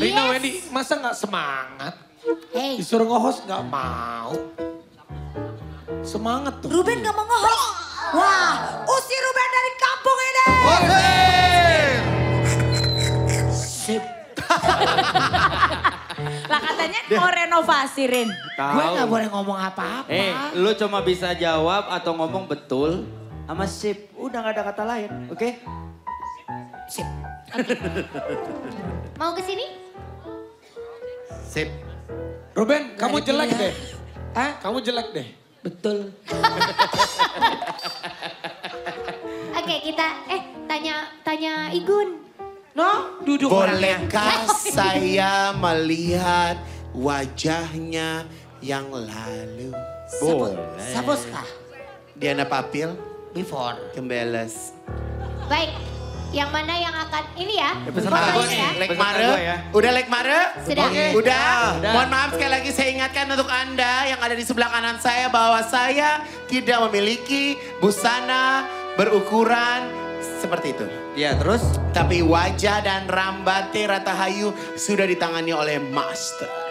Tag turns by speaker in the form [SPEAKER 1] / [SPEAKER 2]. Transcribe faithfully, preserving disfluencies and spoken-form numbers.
[SPEAKER 1] Rina Wendy, masa gak semangat?
[SPEAKER 2] Hey.
[SPEAKER 1] Disuruh nge-host gak mau. Semangat tuh.
[SPEAKER 2] Ruben gak mau nge-host. Wah, usir Ruben dari kampung ini. Sip. Lah katanya mau renovasi, Rin.
[SPEAKER 3] Tahu.
[SPEAKER 2] Gue gak boleh ngomong apa-apa.
[SPEAKER 3] Eh, lu cuma bisa jawab atau ngomong betul sama sip. Udah gak ada kata lain, oke? Okay?
[SPEAKER 2] Sip.
[SPEAKER 4] Mau ke sini?
[SPEAKER 1] Sip. Ruben, kamu
[SPEAKER 2] Dari
[SPEAKER 1] jelek
[SPEAKER 2] pilihan.
[SPEAKER 1] deh.
[SPEAKER 2] Hah?
[SPEAKER 1] Kamu jelek deh.
[SPEAKER 2] Betul.
[SPEAKER 4] Oke, kita eh tanya tanya Igun.
[SPEAKER 2] No, duduk
[SPEAKER 5] Bolehkah saya melihat wajahnya yang lalu?
[SPEAKER 2] Boleh. Sapuskah?
[SPEAKER 5] Diana Papil,
[SPEAKER 2] Before.
[SPEAKER 5] Kembeles.
[SPEAKER 4] Baik, yang mana yang akan ini ya?
[SPEAKER 3] Ya, pesan
[SPEAKER 4] foto
[SPEAKER 3] aku
[SPEAKER 4] ini
[SPEAKER 3] nih.
[SPEAKER 4] ya.
[SPEAKER 5] Lek
[SPEAKER 3] Peserta
[SPEAKER 5] Mare,
[SPEAKER 3] gua ya.
[SPEAKER 5] udah Lek Mare?
[SPEAKER 4] Sudah.
[SPEAKER 5] Oke. Udah?
[SPEAKER 3] Udah.
[SPEAKER 5] Mohon maaf sekali lagi saya ingatkan untuk Anda yang ada di sebelah kanan saya bahwa saya tidak memiliki busana berukuran seperti itu.
[SPEAKER 3] Ya, terus?
[SPEAKER 5] Tapi wajah dan rambate Ratahayu sudah ditangani oleh master.